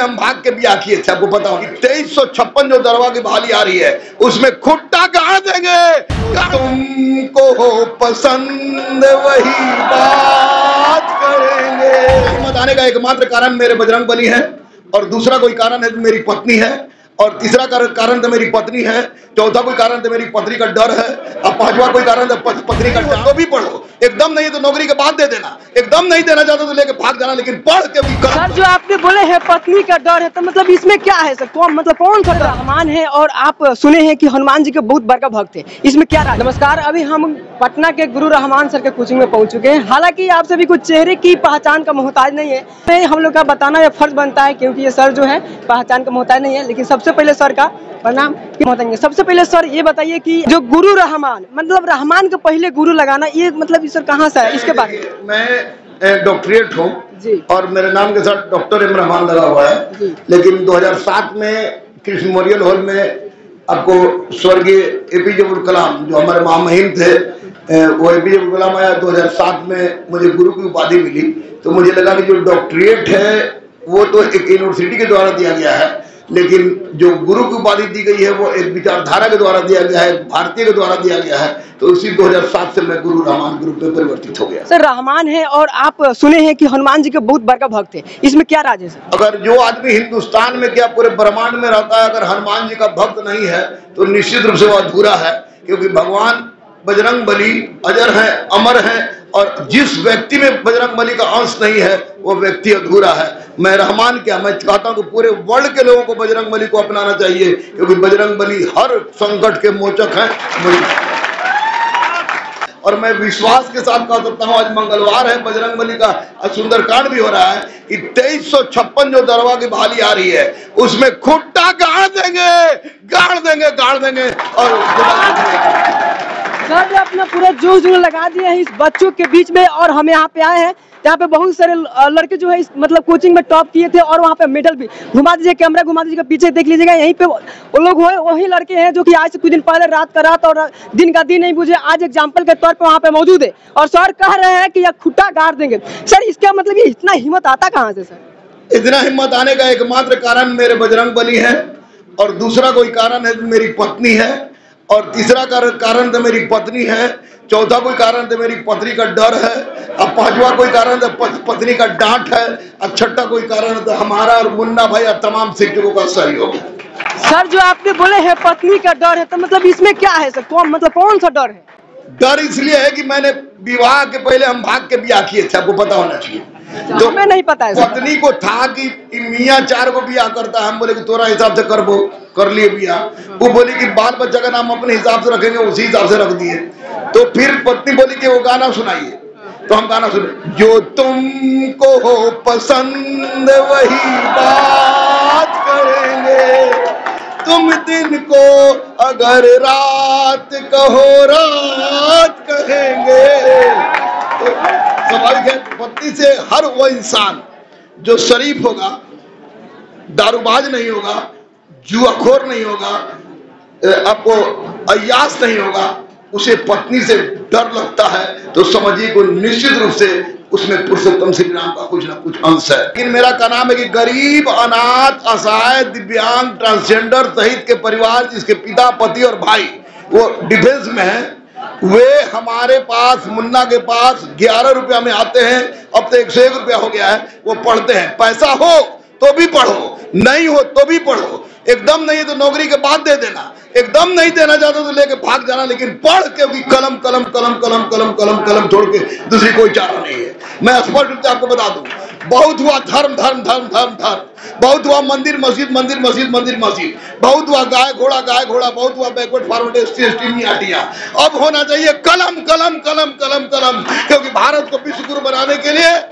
हम भाग के ब्याह किए थे, आपको पता होगा। 2356 जो दरवा की बहाली आ रही है उसमें खुट्टा गाड़ देंगे। तुमको हो पसंद वही बात करेंगे। हिम्मत आने का एकमात्र कारण मेरे बजरंगबली है, और दूसरा कोई कारण है तो मेरी पत्नी है, और तीसरा कारण तो मेरी पत्नी है, चौथा कोई कारण तो मेरी पत्नी का डर है, अब पांचवा कोई कारण तो पत्नी का डर। तो भी पढ़ो, एकदम नहीं तो नौकरी के बाद दे देना, एकदम नहीं देना चाहते तो लेके भाग जाना, लेकिन पढ़ के भी कर। सर जो आपने बोले हैं पत्नी का डर है, तो मतलब इसमें क्या है सर? कौन सा रहमान है और आप सुने हैं कि हनुमान जी के बहुत बड़का भक्त है, इसमें क्या राज? नमस्कार, अभी हम पटना के गुरु रहमान सर के कोचिंग में पहुंच चुके हैं। हालांकि आप सभी कुछ चेहरे की पहचान का मोहताज नहीं है, हम लोग का बताना यह फर्ज बनता है, क्योंकि ये सर जो है पहचान का मोहताज नहीं है। लेकिन सबसे पहले सर का प्रणाम बताएंगे। सबसे पहले सर ये बताइए कि जो गुरु रहमान, मतलब रहमान के पहले गुरु लगाना, ये मतलब सर कहाँ से है, इसके बारे में? मैं डॉक्टरेट हूँ और मेरे नाम के साथ डॉक्टर एम रहमान लगा हुआ है, लेकिन 2007 में कृष्ण मेमोरियल हॉल में आपको स्वर्गीय एपीजे अब्दुल कलाम जो हमारे महामहिम थे, वो एपीजे अब्दुल कलाम आया 2007 में, मुझे गुरु की उपाधि मिली। तो मुझे लगा कि जो डॉक्टरेट है वो तो एक यूनिवर्सिटी के द्वारा दिया गया है, लेकिन जो गुरु की उपाधि दी गई है वो एक विचारधारा के द्वारा दिया गया है, भारतीय के द्वारा दिया गया है। तो उसी 2007 से मैं गुरु रहमान ग्रुप में परिवर्तित हो गया। सर रहमान है और आप सुने हैं कि हनुमान जी के बहुत बड़का भक्त है, इसमें क्या राज है सर? अगर जो आदमी हिंदुस्तान में क्या पूरे ब्रह्मांड में रहता है, अगर हनुमान जी का भक्त नहीं है तो निश्चित रूप से वो अधूरा है, क्योंकि भगवान बजरंगबली अजर है, अमर है, और जिस व्यक्ति में बजरंगबली का अंश नहीं है वो व्यक्ति अधूरा है। मैं रहमान क्या, मैं चाहता हूँ कि पूरे वर्ल्ड के लोगों को बजरंगबली को अपनाना चाहिए, क्योंकि बजरंगबली हर संकट के मोचक हैं। और मैं विश्वास के साथ कह सकता हूँ, आज मंगलवार है, बजरंगबली का सुंदरकांड भी हो रहा है कि 2356 जो दरवा की बहाली आ रही है उसमें खुट्टा गाड़ देंगे और सर अपना पूरा जोश लगा दिए हैं इस बच्चों के बीच में, और हम यहाँ पे आए हैं, यहाँ पे बहुत सारे लड़के जो है इस मतलब कोचिंग में टॉप किए थे, और वहाँ पे मेडल भी। घुमा दीजिए कैमरा, घुमा दीजिएगा, पीछे देख लीजिएगा, यहीं पे वो लोग वही लड़के हैं जो कि आज से कुछ दिन पहले रात का रात और दिन का दिन नहीं बुझे, आज एग्जाम्पल के तौर पर वहाँ पे मौजूद है, और सर कह रहे हैं कि यह खुट्टा गाड़ देंगे। सर इसका मतलब ये इतना हिम्मत आता कहाँ से सर? इतना हिम्मत आने का एकमात्र कारण मेरे बजरंगबली है, और दूसरा कोई कारण है तो मेरी पत्नी है, और तीसरा कारण तो मेरी पत्नी है, चौथा कोई कारण तो मेरी पत्नी का डर है, अब पांचवा कोई कारण तो पत्नी का डांट है, और छठा कोई कारण तो हमारा और मुन्ना भाई और तमाम शिक्षकों का सहयोग है। सर जो आपने बोले हैं पत्नी का डर है, तो मतलब इसमें क्या है सर? कौन सा डर है? डर इसलिए है कि मैंने विवाह के पहले हम भाग के ब्याह किए थे, आपको पता होना चाहिए। तो हमें नहीं पता है। पत्नी को था कि मियाँ 4 को ब्याह करता है, हम बोले कि तोरा हिसाब से कर लिए ब्याह। वो बोली कि बाल बच्चा का नाम अपने हिसाब से रखेंगे, उसी हिसाब से रख दिए। तो फिर पत्नी बोली कि वो गाना सुनाइए, तो हम गाना सुने, जो तुमको हो पसंद वही बात करेंगे, तुम दिन को अगर रात कहो रात कहेंगे। तो स्वाभाविक है, पत्नी से हर वो इंसान जो शरीफ होगा, दारूबाज नहीं होगा, जुआखोर नहीं होगा, आपको अय्यास नहीं होगा, उसे पत्नी से डर लगता है, तो समझिए को निश्चित रूप से उसमें पुरुषोत्तम श्री राम का कुछ ना कुछ अंश है। लेकिन मेरा क्या नाम है कि गरीब, अनाथ, असहाय, दिव्यांग, ट्रांसजेंडर सहित के परिवार जिसके पिता, पति और भाई वो डिफेंस में है, वे हमारे पास, मुन्ना के पास 11 रुपया में आते हैं, अब तो 101 रुपया हो गया है, वो पढ़ते हैं। पैसा हो तो भी पढ़ो, नहीं हो तो भी पढ़ो, एकदम नहीं तो नौकरी के बाद दे देना, एकदम नहीं देना चाहते तो लेके भाग जाना, लेकिन पढ़ के भी कलम कलम कलम कलम कलम कलम कलम छोड़ के दूसरी कोई चारा नहीं है। मैं स्पष्ट रूप से आपको बता दूं, बहुत हुआ धर्म धर्म धर्म धर्म धर्म, बहुत हुआ मंदिर मस्जिद मंदिर मस्जिद मंदिर मस्जिद, बहुत हुआ गाय घोड़ा, बहुत हुआ बैकवर्ड फॉरवर्ड एसटी मियाटियां। अब होना चाहिए कलम कलम कलम कलम कलम, क्योंकि भारत को विश्व गुरु बनाने के लिए